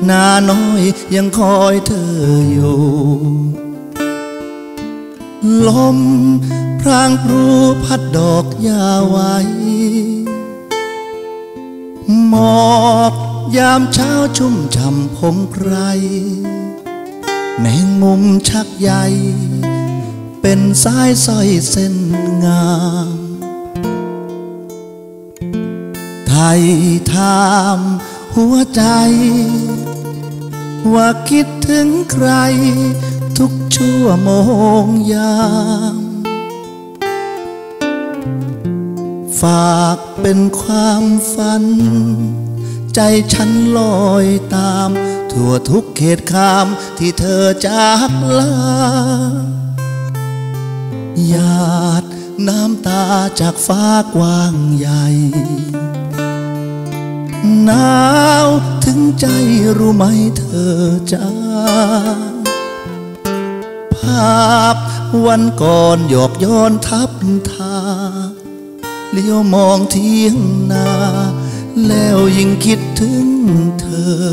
นาน้อยยังคอยเธออยู่ลมพรางพรูพัดดอกหญ้าไว้หมอกยามเช้าชุ่มฉ่ำผมไพรแมงมุมชักใยเป็นสายสร้อยเส้นงามไทยถามหัวใจว่าคิดถึงใครทุกชั่วโมงยามฝากเป็นความฝันใจฉันลอยตามทั่วทุกเขตขามที่เธอจากลาหยาดน้ำตาจากฟ้ากว้างใหญ่หนาวถึงใจรู้ไหมเธอจ้าภาพวันก่อนหยอกย้อนทับทาเลี้ยวมองเที่ยงนาแล้วยิ่งคิดถึงเธอ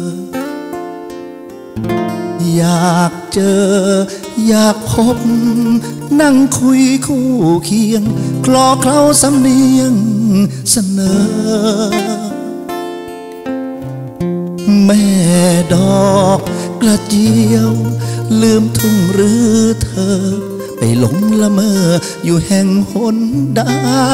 อยากเจออยากพบนั่งคุยคู่เคียงคลอเคล้าสำเนียงเสนอแม่ดอกกระเจียวลืมทุ่งหรือเธอไปหลงละเมออยู่แห่งหนใด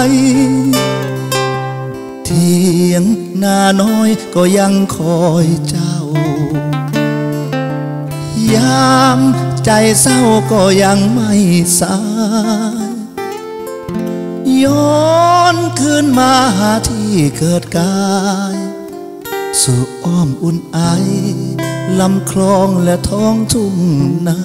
เที่ยงนาน้อยก็ยังคอยเจ้ายามใจเศร้าก็ยังไม่สายย้อนคืนมาหาที่เกิดกายสู่อ้อมอุ่นไอลำคลองและท้องทุ่งนา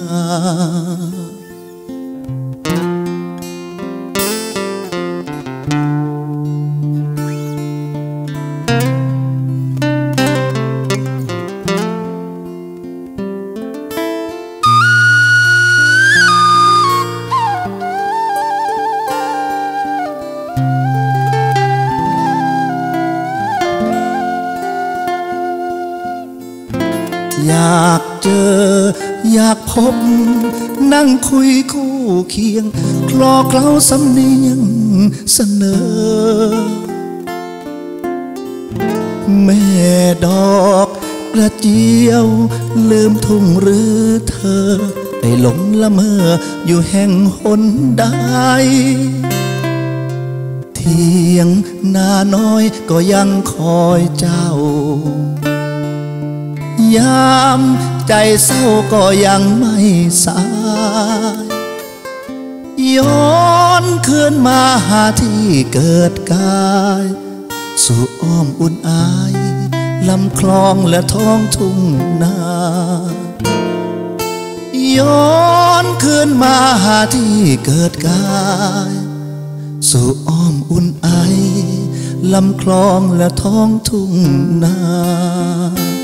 อยากเจออยากพบนั่งคุยคู่เคียงคลอเคล้าสำเนียงเสนอแม่ดอกกระเจียวลืมทุ่งหรือเธอไปหลงละเมออยู่แห่งหนใดเที่ยงนาน้อยก็ยังคอยเจ้ายามใจเศร้าก็ยังไม่สายย้อนคืนมาหาที่เกิดกายสู่อ้อมอุ่นอายลำคลองและท้องทุ่งนาย้อนคืนมาหาที่เกิดกายสู่อ้อมอุ่นอายลำคลองและท้องทุ่งนา